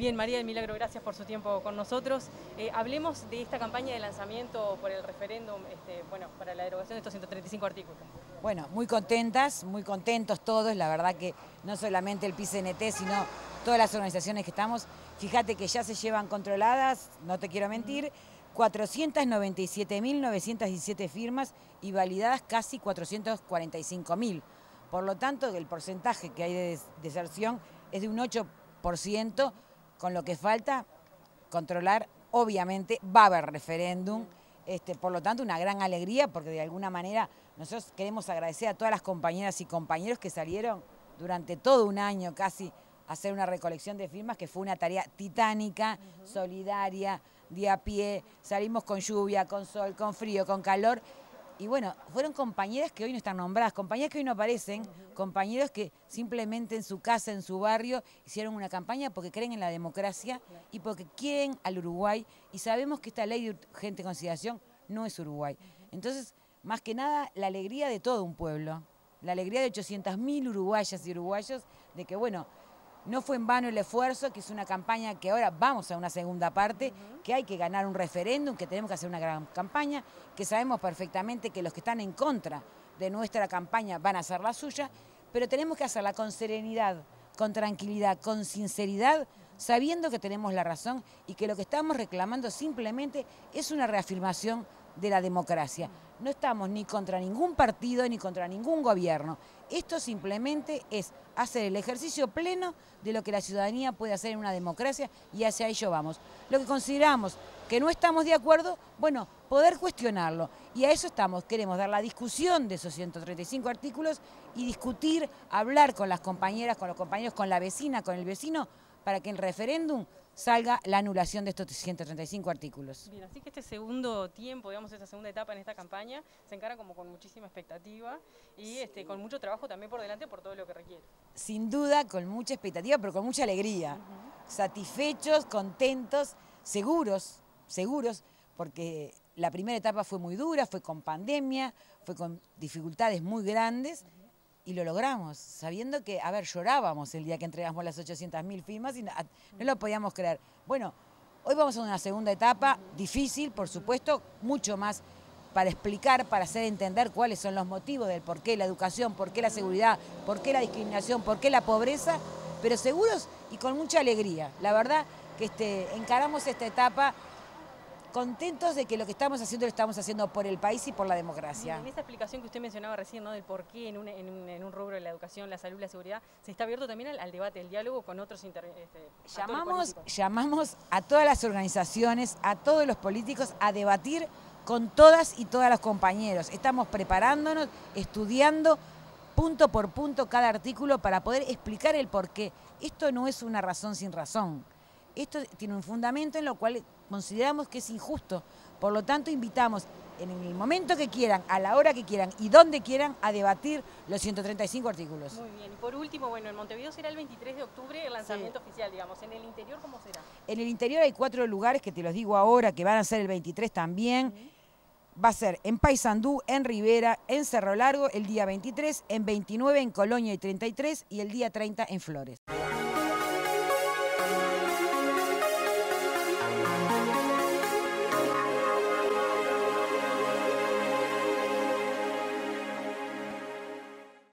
Bien, María del Milagro, gracias por su tiempo con nosotros. Hablemos de esta campaña de lanzamiento por el referéndum, para la derogación de estos 135 artículos. Bueno, muy contentas, muy contentos todos, la verdad que no solamente el PCNT, sino todas las organizaciones que estamos. Fíjate que ya se llevan controladas, no te quiero mentir, 497.917 firmas y validadas casi 445.000. Por lo tanto, el porcentaje que hay de deserción es de un 8%, con lo que falta controlar. Obviamente va a haber referéndum, por lo tanto una gran alegría, porque de alguna manera nosotros queremos agradecer a todas las compañeras y compañeros que salieron durante todo un año casi a hacer una recolección de firmas, que fue una tarea titánica, solidaria, de a pie. Salimos con lluvia, con sol, con frío, con calor. Y bueno, fueron compañeras que hoy no están nombradas, compañeras que hoy no aparecen, compañeros que simplemente en su casa, en su barrio, hicieron una campaña porque creen en la democracia y porque quieren al Uruguay. Y sabemos que esta ley de urgente consideración no es Uruguay. Entonces, más que nada, la alegría de todo un pueblo, la alegría de 800.000 uruguayas y uruguayos, de que bueno, no fue en vano el esfuerzo, que es una campaña que ahora vamos a una segunda parte, que hay que ganar un referéndum, que tenemos que hacer una gran campaña, que sabemos perfectamente que los que están en contra de nuestra campaña van a hacer la suya, pero tenemos que hacerla con serenidad, con tranquilidad, con sinceridad, sabiendo que tenemos la razón y que lo que estamos reclamando simplemente es una reafirmación de la democracia. No estamos ni contra ningún partido ni contra ningún gobierno. Esto simplemente es hacer el ejercicio pleno de lo que la ciudadanía puede hacer en una democracia, y hacia ello vamos. Lo que consideramos que no estamos de acuerdo, bueno, poder cuestionarlo. Y a eso estamos. Queremos dar la discusión de esos 135 artículos y discutir, hablar con las compañeras, con los compañeros, con la vecina, con el vecino, para que en referéndum salga la anulación de estos 135 artículos. Bien, así que este segundo tiempo, digamos, esta segunda etapa en esta campaña, se encara como con muchísima expectativa y con mucho trabajo también por delante por todo lo que requiere. Sin duda, con mucha expectativa, pero con mucha alegría. Satisfechos, contentos, seguros, porque la primera etapa fue muy dura, fue con pandemia, fue con dificultades muy grandes. Y lo logramos, sabiendo que, llorábamos el día que entregamos las 800.000 firmas y no lo podíamos creer. Bueno, hoy vamos a una segunda etapa, difícil, por supuesto, mucho más para explicar, para hacer entender cuáles son los motivos del por qué la educación, por qué la seguridad, por qué la discriminación, por qué la pobreza, pero seguros y con mucha alegría. La verdad que encaramos esta etapa contentos de que lo que estamos haciendo lo estamos haciendo por el país y por la democracia. En esa explicación que usted mencionaba recién, ¿no?, del por qué en un rubro de la educación, la salud, la seguridad, se está abierto también al debate, al diálogo con otros Llamamos a todas las organizaciones, a todos los políticos a debatir con todas y todos los compañeros. Estamos preparándonos, estudiando punto por punto cada artículo para poder explicar el por qué. Esto no es una razón sin razón. Esto tiene un fundamento en lo cual consideramos que es injusto. Por lo tanto, invitamos en el momento que quieran, a la hora que quieran y donde quieran a debatir los 135 artículos. Muy bien. Y por último, bueno, en Montevideo será el 23 de octubre el lanzamiento oficial, digamos. ¿En el interior cómo será? En el interior hay 4 lugares que te los digo ahora, que van a ser el 23 también. Va a ser en Paysandú, en Rivera, en Cerro Largo el día 23, en 29 en Colonia y 33 y el día 30 en Flores.